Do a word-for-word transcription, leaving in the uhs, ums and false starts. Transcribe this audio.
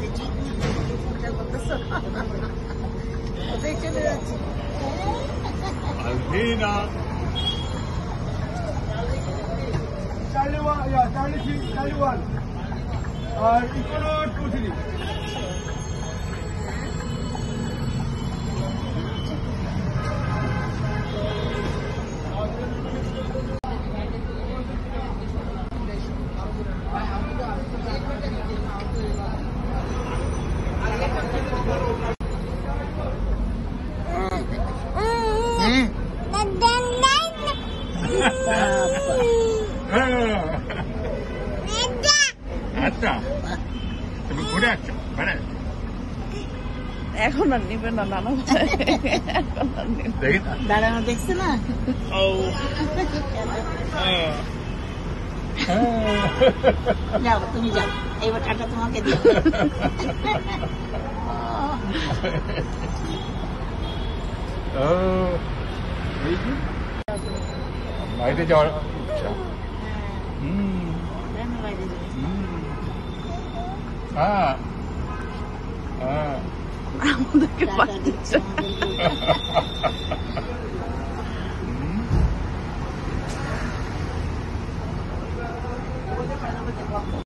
এসেছি, কোথায় চলে যাচ্ছি? Charlie one, yeah, Charlie three, Charlie one. Uh, Econo two three. আচ্ছা তুমি ঘুরে আসছো মানে এখন আর নিবে না নানা এখন আর নিবে দেখি না দাঁড়ানো দেখছে না? ও যাও তুমি যাও, এইবার টাটা তোমাকে দিও। ও বাইরে যাওয়ার ইচ্ছা হুম বাইরে যাও। হ্যাঁ হ্যাঁ আমাদেরকে টাটা পাঠিয়েছে দিচ্ছে আমাদেরকে।